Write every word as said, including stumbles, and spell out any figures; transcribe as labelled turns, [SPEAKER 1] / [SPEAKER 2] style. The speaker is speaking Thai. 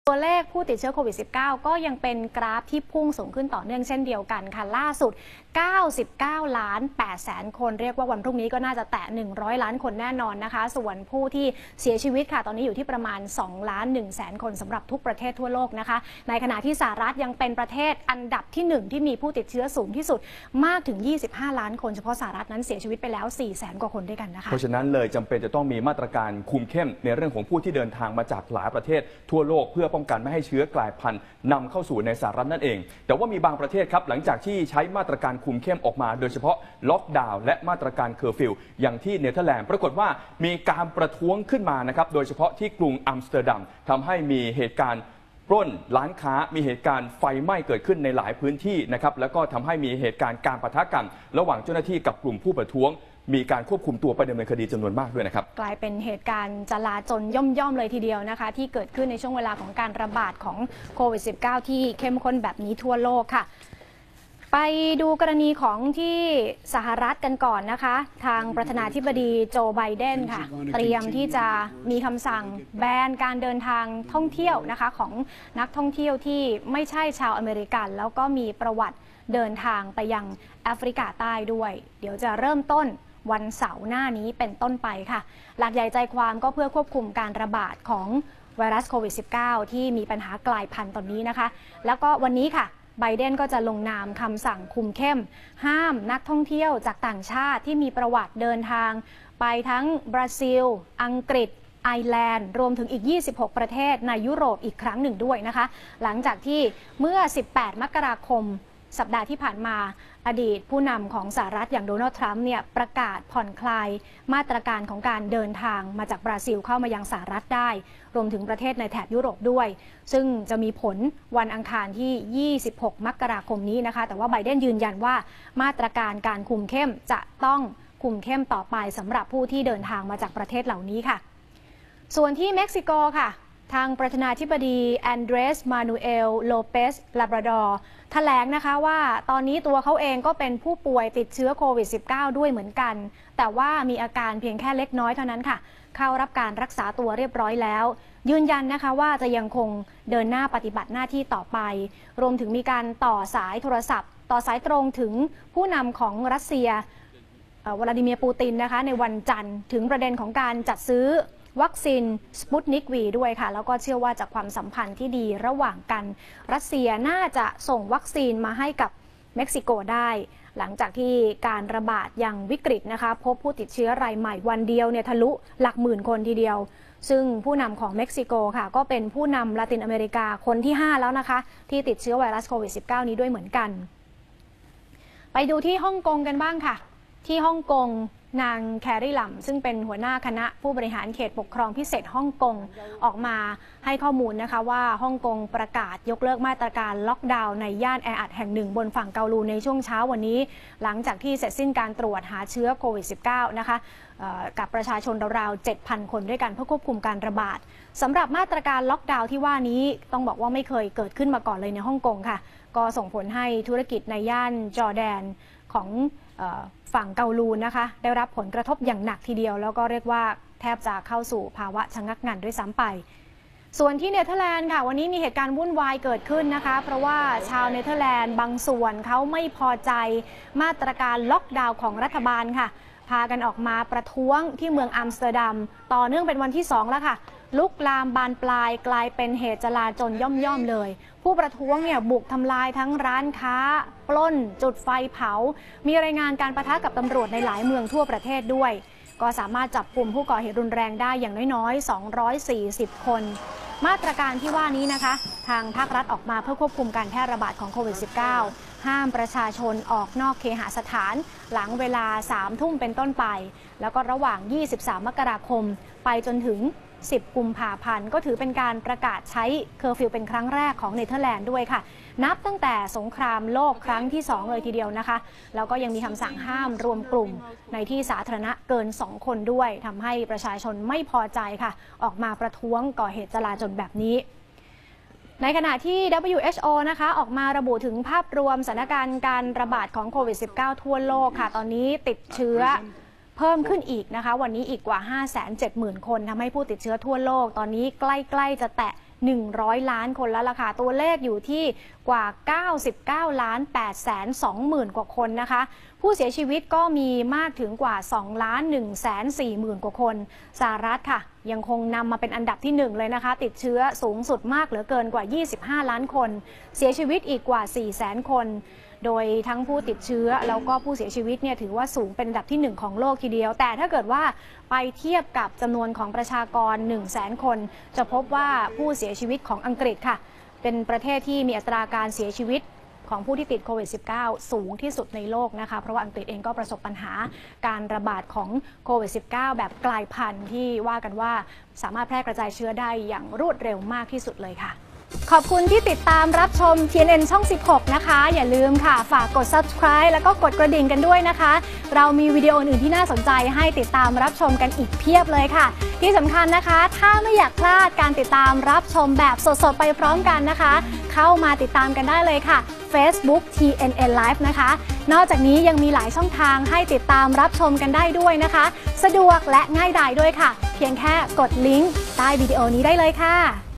[SPEAKER 1] ตัวเลขผู้ติดเชื้อโควิด สิบเก้า ก็ยังเป็นกราฟที่พุ่งสูงขึ้นต่อเนื่องเช่นเดียวกันค่ะล่าสุดเก้าสิบเก้าล้านแปดแสนคนเรียกว่าวันพรุ่งนี้ก็น่าจะแตะหนึ่งร้อยล้านคนแน่นอนนะคะส่วนผู้ที่เสียชีวิตค่ะตอนนี้อยู่ที่ประมาณสองล้านหนึ่งแสนคนสำหรับทุกประเทศทั่วโลกนะคะในขณะที่สหรัฐยังเป็นประเทศอันดับที่หนึ่งที่มีผู้ติดเชื้อสูงที่สุดมากถึงยี่สิบห้าล้านคนเฉพาะสหรัฐนั้นเสียชีวิตไปแล้วสี่แสนกว่าคนด้วยกันนะคะ
[SPEAKER 2] เพราะฉะนั้นเลยจำเป็นจะต้องมีมาตรการคุมเข้มในเรื่องของผู้ที่เดินทางมาจากหลายประเทศทั่วโลกเพื่อป้องกันไม่ให้เชื้อกลายพันธุ์นำเข้าสู่ในสหรัฐนั่นเองแต่ว่ามีบางประเทศครับหลังจากที่ใช้มาตรการคุมเข้มออกมาโดยเฉพาะล็อกดาวน์และมาตรการเคอร์ฟิวอย่างที่เนเธอร์แลนด์ปรากฏว่ามีการประท้วงขึ้นมานะครับโดยเฉพาะที่กรุงอัมสเตอร์ดัมทำให้มีเหตุการณ์ปล้นร้านค้ามีเหตุการณ์ไฟไหม้เกิดขึ้นในหลายพื้นที่นะครับแล้วก็ทำให้มีเหตุการณ์การปะทะกันระหว่างเจ้าหน้าที่กับกลุ่มผู้ประท้วงมีการควบคุมตัวไปดำเนินคดีจำนวนมากด้วยนะครับ
[SPEAKER 1] กลายเป็นเหตุการณ์จลาจลย่อมๆเลยทีเดียวนะคะที่เกิดขึ้นในช่วงเวลาของการระบาดของโควิด สิบเก้า ที่เข้มข้นแบบนี้ทั่วโลกค่ะไปดูกรณีของที่สหรัฐกันก่อนนะคะทางประธานาธิบดีโจไบเดนค่ะเตรียมที่จะมีคำสั่งแบนการเดินทางท่องเที่ยวนะคะของนักท่องเที่ยวที่ไม่ใช่ชาวอเมริกันแล้วก็มีประวัติเดินทางไปยังแอฟริกาใต้ด้วยเดี๋ยวจะเริ่มต้นวันเสาร์หน้านี้เป็นต้นไปค่ะหลักใหญ่ใจความก็เพื่อควบคุมการระบาดของไวรัสโควิด สิบเก้า ที่มีปัญหากลายพันธุ์ตอนนี้นะคะแล้วก็วันนี้ค่ะไบเดนก็จะลงนามคำสั่งคุมเข้มห้ามนักท่องเที่ยวจากต่างชาติที่มีประวัติเดินทางไปทั้งบราซิลอังกฤษไอร์แลนด์รวมถึงอีกยี่สิบหกประเทศในยุโรปอีกครั้งหนึ่งด้วยนะคะหลังจากที่เมื่อสิบแปดมกราคมสัปดาห์ที่ผ่านมาอดีตผู้นำของสหรัฐอย่างโดนัลด์ทรัมป์เนี่ยประกาศผ่อนคลายมาตรการของการเดินทางมาจากบราซิลเข้ามายังสหรัฐได้รวมถึงประเทศในแถบยุโรปด้วยซึ่งจะมีผลวันอังคารที่ยี่สิบหกมกราคมนี้นะคะแต่ว่าไบเดนยืนยันว่ามาตรการการคุมเข้มจะต้องคุมเข้มต่อไปสำหรับผู้ที่เดินทางมาจากประเทศเหล่านี้ค่ะส่วนที่เม็กซิโกค่ะทางประธานาธิบดีแอนเดรสมานูเอลโลเปสลาบราดอร์แถลงนะคะว่าตอนนี้ตัวเขาเองก็เป็นผู้ป่วยติดเชื้อโควิด สิบเก้า ด้วยเหมือนกันแต่ว่ามีอาการเพียงแค่เล็กน้อยเท่านั้นค่ะเข้ารับการรักษาตัวเรียบร้อยแล้วยืนยันนะคะว่าจะยังคงเดินหน้าปฏิบัติหน้าที่ต่อไปรวมถึงมีการต่อสายโทรศัพท์ต่อสายตรงถึงผู้นำของรัสเซียวลาดิเมียร์ปูตินนะคะในวันจันทร์ถึงประเด็นของการจัดซื้อวัคซีนสปุตนิก วี ด้วยค่ะแล้วก็เชื่อว่าจากความสัมพันธ์ที่ดีระหว่างกันรัสเซียน่าจะส่งวัคซีนมาให้กับเม็กซิโกได้หลังจากที่การระบาดอย่างวิกฤตนะคะพบผู้ติดเชื้อรายใหม่วันเดียวเนี่ยทะลุหลักหมื่นคนทีเดียวซึ่งผู้นำของเม็กซิโกค่ะก็เป็นผู้นำลาตินอเมริกาคนที่ห้าแล้วนะคะที่ติดเชื้อไวรัสโควิด สิบเก้า นี้ด้วยเหมือนกันไปดูที่ฮ่องกงกันบ้างค่ะที่ฮ่องกงนางแครีลัมซึ่งเป็นหัวหน้าคณะผู้บริหารเขตปกครองพิเศษฮ่องกงออกมาให้ข้อมูลนะคะว่าฮ่องกงประกาศยกเลิกมาตรการล็อกดาวน์ในย่านแออัดแห่งหนึ่งบนฝั่งเกาลูในช่วงเช้าวันนี้หลังจากที่เสร็จสิ้นการตรวจหาเชื้อโควิด สิบเก้า นะคะกับประชาชนราวๆ เจ็ดพัน คนด้วยกันเพื่อควบคุมการระบาดสำหรับมาตรการล็อกดาวน์ที่ว่านี้ต้องบอกว่าไม่เคยเกิดขึ้นมาก่อนเลยในฮ่องกงค่ะก็ส่งผลให้ธุรกิจในย่านจอร์แดนของฝั่งเกาลูนะคะได้รับผลกระทบอย่างหนักทีเดียวแล้วก็เรียกว่าแทบจะเข้าสู่ภาวะชะงักงันด้วยซ้ำไปส่วนที่เนเธอร์แลนด์ค่ะวันนี้มีเหตุการณ์วุ่นวายเกิดขึ้นนะคะเพราะว่าชาวเนเธอร์แลนด์บางส่วนเขาไม่พอใจมาตรการล็อกดาวน์ของรัฐบาลค่ะพากันออกมาประท้วงที่เมืองอัมสเตอร์ดัมต่อเนื่องเป็นวันที่สองแล้วค่ะลุกลามบานปลายกลายเป็นเหตุจลาจลย่อมๆเลยผู้ประท้วงเนี่ยบุกทำลายทั้งร้านค้าปล้นจุดไฟเผามีรายงานการปะทะกับตำรวจในหลายเมืองทั่วประเทศด้วยก็สามารถจับกลุ่มผู้ก่อเหตุรุนแรงได้อย่างน้อยๆสองร้อยสี่สิบคนมาตรการที่ว่านี้นะคะทางภาครัฐออกมาเพื่อควบคุมการแพร่ระบาดของโควิด สิบเก้า ห้ามประชาชนออกนอกเคหสถานหลังเวลาสามทุ่มเป็นต้นไปแล้วก็ระหว่างยี่สิบสามมกราคมไปจนถึงสิบกุมภาพันธ์ก็ถือเป็นการประกาศใช้เคอร์ฟิวเป็นครั้งแรกของเนเธอร์แลนด์ด้วยค่ะนับตั้งแต่สงครามโลกครั้งที่สองเลยทีเดียวนะคะแล้วก็ยังมีคำสั่งห้ามรวมกลุ่มในที่สาธารณะเกินสองคนด้วยทำให้ประชาชนไม่พอใจค่ะออกมาประท้วงก่อเหตุจลาจลแบบนี้ในขณะที่ ดับเบิลยู เอช โอ นะคะออกมาระบุถึงภาพรวมสถานการณ์การระบาดของโควิด สิบเก้า ทั่วโลกค่ะตอนนี้ติดเชื้อเพิ่มขึ้นอีกนะคะวันนี้อีกกว่า ห้าแสนเจ็ดหมื่น คนทำให้ผู้ติดเชื้อทั่วโลกตอนนี้ใกล้ๆจะแตะหนึ่งร้อยล้านคนแล้วล่ะค่ะตัวเลขอยู่ที่กว่าเก้าสิบเก้าล้านแปดแสนสองหมื่นกว่าคนนะคะผู้เสียชีวิตก็มีมากถึงกว่าสองล้านหนึ่งแสนสี่หมื่นกว่าคนสหรัฐค่ะยังคงนำมาเป็นอันดับที่หนึ่งเลยนะคะติดเชื้อสูงสุดมากเหลือเกินกว่ายี่สิบห้าล้านคนเสียชีวิตอีกกว่าสี่แสนคนโดยทั้งผู้ติดเชื้อแล้วก็ผู้เสียชีวิตเนี่ยถือว่าสูงเป็นอันดับที่หนึ่งของโลกทีเดียวแต่ถ้าเกิดว่าไปเทียบกับจำนวนของประชากร หนึ่งแสน คนจะพบว่าผู้เสียชีวิตของอังกฤษค่ะเป็นประเทศที่มีอัตราการเสียชีวิตของผู้ที่ติดโควิด สิบเก้า สูงที่สุดในโลกนะคะเพราะว่าอังกฤษเองก็ประสบปัญหาการระบาดของโควิด สิบเก้า แบบกลายพันธุ์ที่ว่ากันว่าสามารถแพร่กระจายเชื้อได้อย่างรวดเร็วมากที่สุดเลยค่ะขอบคุณที่ติดตามรับชม ที เอ็น เอ็น ช่อง สิบหก นะคะอย่าลืมค่ะฝากกด ซับสไครบ์ แล้วก็กดกระดิ่งกันด้วยนะคะเรามีวิดีโออื่นที่น่าสนใจให้ติดตามรับชมกันอีกเพียบเลยค่ะที่สำคัญนะคะถ้าไม่อยากพลาดการติดตามรับชมแบบสดๆไปพร้อมกันนะคะเข้ามาติดตามกันได้เลยค่ะ Facebook ที เอ็น เอ็น Live นะคะนอกจากนี้ยังมีหลายช่องทางให้ติดตามรับชมกันได้ด้วยนะคะสะดวกและง่ายดายด้วยค่ะเพียงแค่กดลิงก์ใต้วิดีโอนี้ได้เลยค่ะ